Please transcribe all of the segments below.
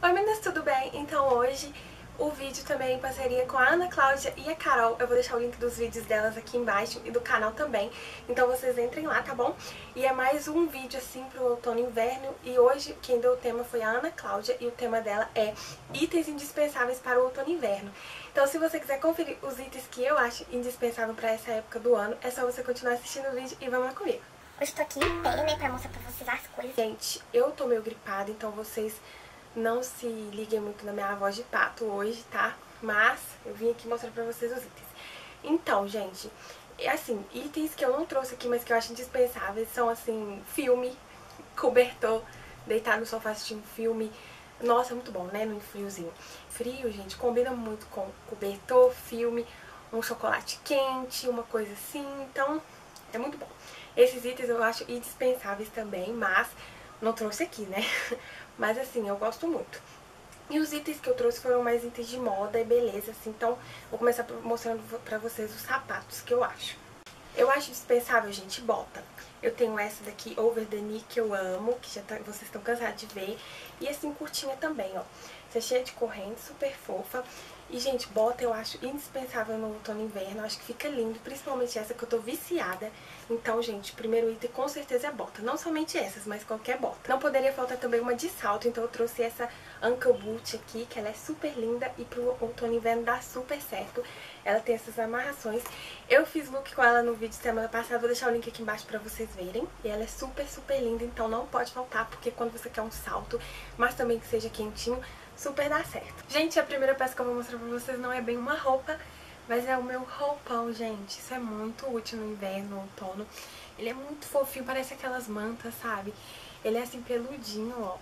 Oi meninas, tudo bem? Então hoje o vídeo também é em parceria com a Ana Cláudia e a Carol. Eu vou deixar o link dos vídeos delas aqui embaixo e do canal também. Então vocês entrem lá, tá bom? E é mais um vídeo assim pro outono e inverno. E hoje quem deu o tema foi a Ana Cláudia e o tema dela é itens indispensáveis para o outono e inverno. Então se você quiser conferir os itens que eu acho indispensáveis para essa época do ano, é só você continuar assistindo o vídeo e vamos lá comigo. Hoje tô aqui em pé, né, pra mostrar pra vocês as coisas. Gente, eu tô meio gripada, então vocês não se liguem muito na minha voz de pato hoje, tá? Mas eu vim aqui mostrar pra vocês os itens. Então, gente, assim, itens que eu não trouxe aqui, mas que eu acho indispensáveis são, assim, filme, cobertor, deitar no sofá assistindo filme. Nossa, é muito bom, né? No friozinho. Frio, gente, combina muito com cobertor, filme, um chocolate quente, uma coisa assim. Então, é muito bom. Esses itens eu acho indispensáveis também, mas não trouxe aqui, né? Mas assim, eu gosto muito. E os itens que eu trouxe foram mais itens de moda e beleza, assim. Então, vou começar mostrando pra vocês os sapatos que eu acho. Eu acho dispensável, gente, bota. Eu tenho essa daqui, over the knee, que eu amo, que vocês estão cansados de ver. E assim, curtinha também, ó. Essa é cheia de corrente, super fofa. E, gente, bota eu acho indispensável no outono e inverno. Eu acho que fica lindo, principalmente essa que eu tô viciada. Então, gente, o primeiro item com certeza é a bota. Não somente essas, mas qualquer bota. Não poderia faltar também uma de salto, então eu trouxe essa ankle boot aqui, que ela é super linda e pro outono e inverno dá super certo. Ela tem essas amarrações. Eu fiz look com ela no vídeo semana passada, vou deixar o link aqui embaixo pra vocês verem. E ela é super, super linda, então não pode faltar, porque quando você quer um salto, mas também que seja quentinho, super dá certo. Gente, a primeira peça que eu vou mostrar pra vocês não é bem uma roupa, mas é o meu roupão, gente. Isso é muito útil no inverno, no outono. Ele é muito fofinho, parece aquelas mantas, sabe? Ele é assim peludinho, ó.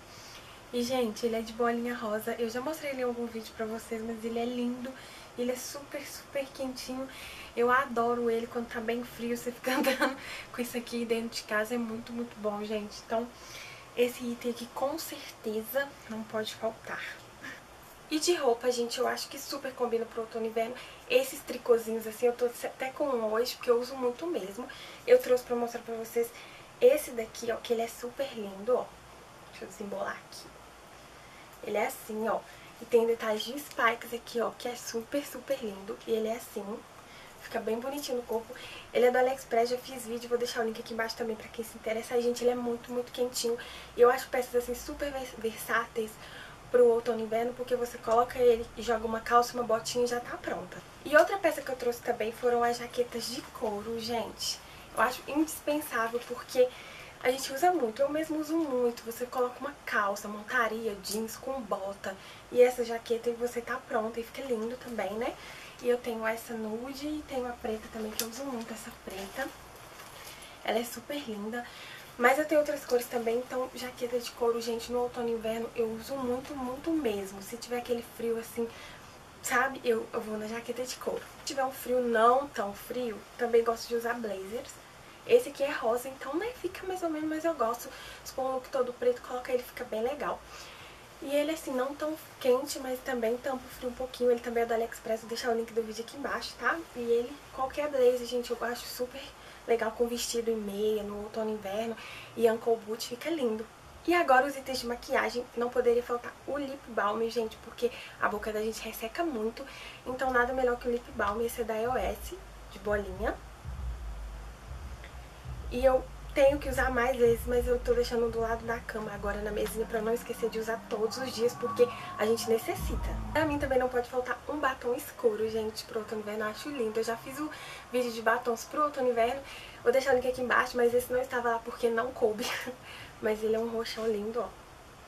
E, gente, ele é de bolinha rosa. Eu já mostrei ele em algum vídeo pra vocês, mas ele é lindo. Ele é super, super quentinho. Eu adoro ele quando tá bem frio. Você fica andando com isso aqui dentro de casa. É muito, muito bom, gente. Então, esse item aqui com certeza não pode faltar. E de roupa, gente, eu acho que super combina pro outono e inverno. Esses tricôzinhos assim, eu tô até com um hoje, porque eu uso muito mesmo. Eu trouxe pra mostrar pra vocês esse daqui, ó, que ele é super lindo, ó. Deixa eu desembolar aqui. Ele é assim, ó. E tem detalhes de spikes aqui, ó, que é super, super lindo. E ele é assim, fica bem bonitinho no corpo. Ele é do AliExpress, já fiz vídeo, vou deixar o link aqui embaixo também pra quem se interessa. Aí, gente, ele é muito, muito quentinho. E eu acho peças, assim, super versáteis pro outono e inverno, porque você coloca ele e joga uma calça, uma botinha e já tá pronta. E outra peça que eu trouxe também foram as jaquetas de couro, gente. Eu acho indispensável, porque a gente usa muito, eu mesmo uso muito. Você coloca uma calça, montaria, jeans com bota e essa jaqueta e você tá pronta e fica lindo também, né? E eu tenho essa nude e tenho a preta também, que eu uso muito essa preta. Ela é super linda. Mas eu tenho outras cores também, então jaqueta de couro, gente, no outono e inverno eu uso muito, muito mesmo. Se tiver aquele frio assim, sabe, eu vou na jaqueta de couro. Se tiver um frio não tão frio, também gosto de usar blazers. Esse aqui é rosa, então né, fica mais ou menos, mas eu gosto. Se for um look todo preto, coloca ele, fica bem legal. E ele assim, não tão quente, mas também tampa o frio um pouquinho. Ele também é do AliExpress, vou deixar o link do vídeo aqui embaixo, tá? E ele, qualquer blazer, gente, eu acho super legal com vestido e meia, no outono e inverno. E ankle boot, fica lindo. E agora os itens de maquiagem, não poderia faltar o lip balm, gente, porque a boca da gente resseca muito. Então nada melhor que o lip balm, esse é da EOS, de bolinha. E eu tenho que usar mais vezes, mas eu tô deixando do lado da cama agora na mesinha pra não esquecer de usar todos os dias, porque a gente necessita. Pra mim também não pode faltar um batom escuro, gente, pro outono e inverno, eu acho lindo. Eu já fiz o vídeo de batons pro outono e inverno, vou deixar o link aqui embaixo, mas esse não estava lá porque não coube. Mas ele é um roxão lindo, ó.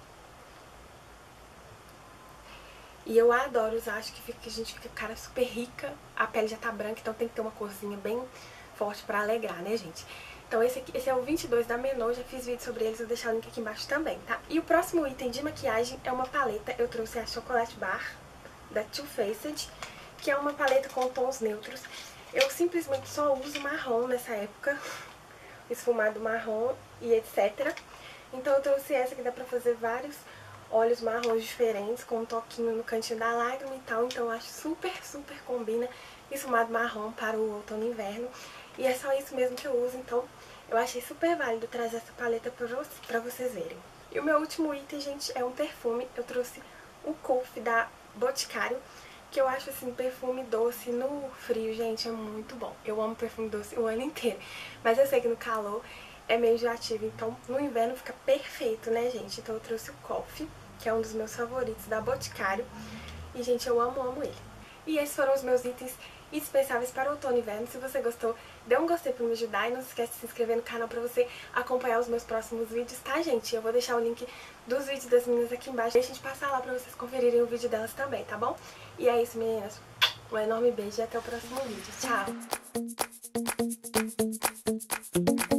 E eu adoro usar, acho que a gente fica cara super rica, a pele já tá branca, então tem que ter uma corzinha bem forte pra alegrar, né, gente? Então esse é o 22 da Menor, já fiz vídeo sobre eles, vou deixar o link aqui embaixo também, tá? E o próximo item de maquiagem é uma paleta, eu trouxe a Chocolate Bar, da Too Faced, que é uma paleta com tons neutros. Eu simplesmente só uso marrom nessa época, esfumado marrom e etc. Então eu trouxe essa que dá pra fazer vários olhos marrons diferentes, com um toquinho no cantinho da lágrima e tal. Então eu acho super, super combina esfumado marrom para o outono e inverno. E é só isso mesmo que eu uso, então eu achei super válido trazer essa paleta pra vocês verem. E o meu último item, gente, é um perfume. Eu trouxe o Comfy da Boticário, que eu acho, assim, perfume doce no frio, gente, é muito bom. Eu amo perfume doce o ano inteiro, mas eu sei que no calor é meio enjoativo, então no inverno fica perfeito, né, gente? Então eu trouxe o Comfy, que é um dos meus favoritos da Boticário, e, gente, eu amo ele. E esses foram os meus itens dispensáveis para o outono e inverno. Se você gostou, dê um gostei pra me ajudar e não se esquece de se inscrever no canal pra você acompanhar os meus próximos vídeos, tá, gente? Eu vou deixar o link dos vídeos das meninas aqui embaixo. Deixa de passar lá pra vocês conferirem o vídeo delas também, tá bom? E é isso, meninas. Um enorme beijo e até o próximo vídeo. Tchau!